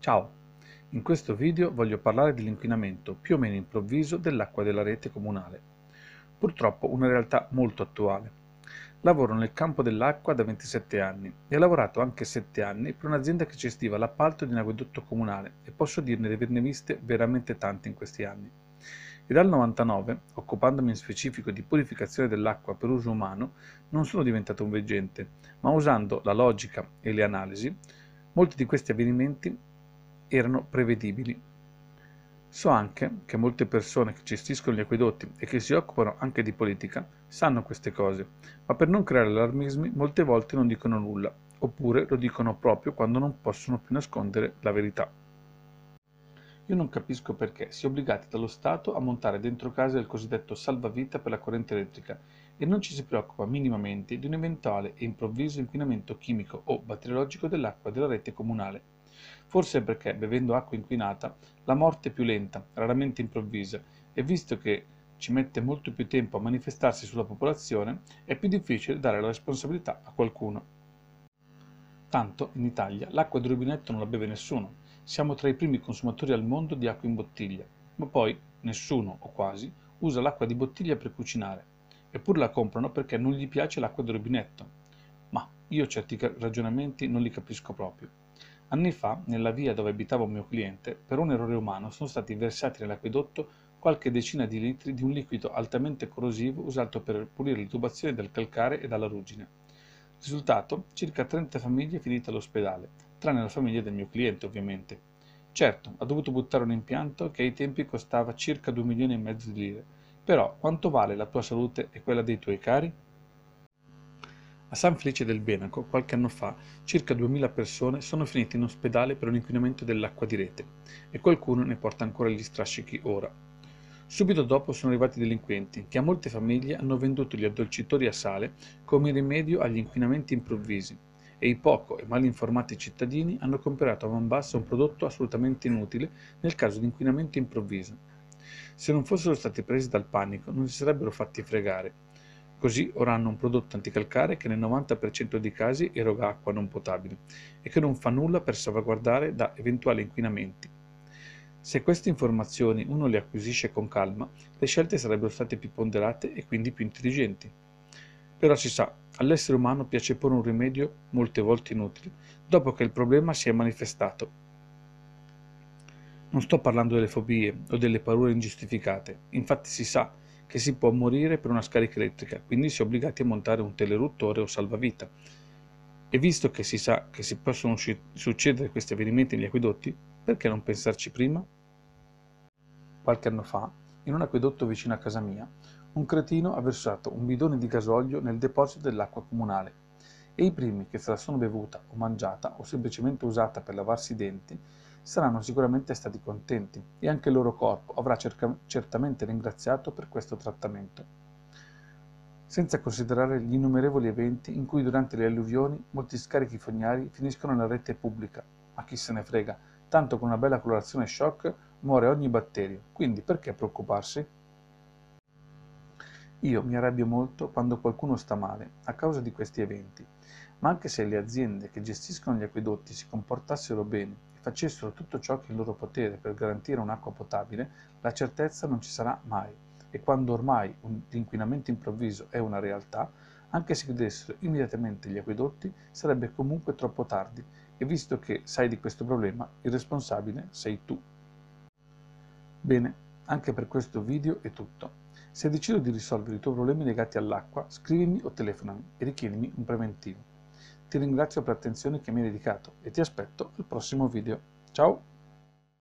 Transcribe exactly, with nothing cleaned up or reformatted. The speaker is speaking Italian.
Ciao, in questo video voglio parlare dell'inquinamento più o meno improvviso dell'acqua della rete comunale. Purtroppo una realtà molto attuale. Lavoro nel campo dell'acqua da ventisette anni e ho lavorato anche sette anni per un'azienda che gestiva l'appalto di un acquedotto comunale e posso dirne di averne viste veramente tante in questi anni. E dal novantanove, occupandomi in specifico di purificazione dell'acqua per uso umano, non sono diventato un veggente, ma usando la logica e le analisi, molti di questi avvenimenti erano prevedibili. So anche che molte persone che gestiscono gli acquedotti e che si occupano anche di politica sanno queste cose, ma per non creare allarmismi molte volte non dicono nulla, oppure lo dicono proprio quando non possono più nascondere la verità. Io non capisco perché si è obbligati dallo Stato a montare dentro casa il cosiddetto salvavita per la corrente elettrica e non ci si preoccupa minimamente di un eventuale e improvviso inquinamento chimico o batteriologico dell'acqua della rete comunale. Forse perché, bevendo acqua inquinata, la morte è più lenta, raramente improvvisa, e visto che ci mette molto più tempo a manifestarsi sulla popolazione, è più difficile dare la responsabilità a qualcuno. Tanto, in Italia, l'acqua di rubinetto non la beve nessuno. Siamo tra i primi consumatori al mondo di acqua in bottiglia, ma poi nessuno, o quasi, usa l'acqua di bottiglia per cucinare, eppure la comprano perché non gli piace l'acqua di rubinetto. Ma io certi ragionamenti non li capisco proprio. Anni fa, nella via dove abitava un mio cliente, per un errore umano sono stati versati nell'acquedotto qualche decina di litri di un liquido altamente corrosivo usato per pulire le tubazioni dal calcare e dalla ruggine. Risultato, circa trenta famiglie finite all'ospedale, tranne la famiglia del mio cliente ovviamente. Certo, ha dovuto buttare un impianto che ai tempi costava circa due milioni e mezzo di lire, però quanto vale la tua salute e quella dei tuoi cari? A San Felice del Benaco, qualche anno fa, circa duemila persone sono finite in ospedale per un inquinamento dell'acqua di rete e qualcuno ne porta ancora gli strascichi ora. Subito dopo sono arrivati i delinquenti, che a molte famiglie hanno venduto gli addolcitori a sale come rimedio agli inquinamenti improvvisi e i poco e mal informati cittadini hanno comprato a man bassa un prodotto assolutamente inutile nel caso di inquinamento improvviso. Se non fossero stati presi dal panico non si sarebbero fatti fregare. Così ora hanno un prodotto anticalcare che nel novanta per cento dei casi eroga acqua non potabile e che non fa nulla per salvaguardare da eventuali inquinamenti. Se queste informazioni uno le acquisisce con calma, le scelte sarebbero state più ponderate e quindi più intelligenti. Però si sa, all'essere umano piace porre un rimedio molte volte inutile, dopo che il problema si è manifestato. Non sto parlando delle fobie o delle paure ingiustificate, infatti si sa che si può morire per una scarica elettrica, quindi si è obbligati a montare un teleruttore o salvavita. E visto che si sa che si possono succedere questi avvenimenti negli acquedotti, perché non pensarci prima? Qualche anno fa, in un acquedotto vicino a casa mia, un cretino ha versato un bidone di gasolio nel deposito dell'acqua comunale e i primi che se la sono bevuta o mangiata o semplicemente usata per lavarsi i denti saranno sicuramente stati contenti e anche il loro corpo avrà certamente ringraziato per questo trattamento. Senza considerare gli innumerevoli eventi in cui durante le alluvioni molti scarichi fognari finiscono nella rete pubblica, ma chi se ne frega, tanto con una bella colorazione shock muore ogni batterio, quindi perché preoccuparsi? Io mi arrabbio molto quando qualcuno sta male a causa di questi eventi, ma anche se le aziende che gestiscono gli acquedotti si comportassero bene e facessero tutto ciò che è in loro potere per garantire un'acqua potabile, la certezza non ci sarà mai. E quando ormai un inquinamento improvviso è una realtà, anche se chiudessero immediatamente gli acquedotti, sarebbe comunque troppo tardi, e visto che sai di questo problema, il responsabile sei tu. Bene, anche per questo video è tutto. Se decido di risolvere i tuoi problemi legati all'acqua, scrivimi o telefonami e richiedimi un preventivo. Ti ringrazio per l'attenzione che mi hai dedicato e ti aspetto al prossimo video. Ciao!